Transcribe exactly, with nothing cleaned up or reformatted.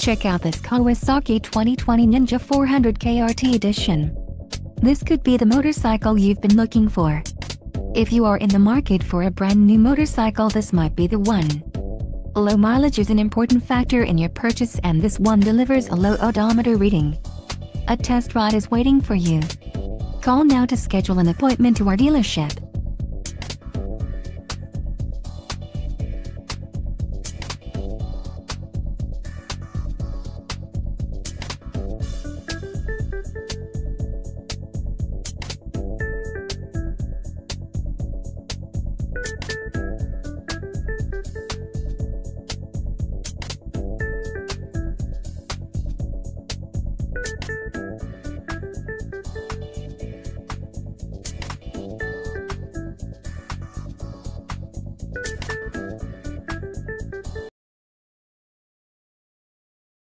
Check out this Kawasaki twenty twenty Ninja four hundred K R T edition. This could be the motorcycle you've been looking for. If you are in the market for a brand new motorcycle, this might be the one. Low mileage is an important factor in your purchase, and this one delivers a low odometer reading. A test ride is waiting for you. Call now to schedule an appointment to our dealership.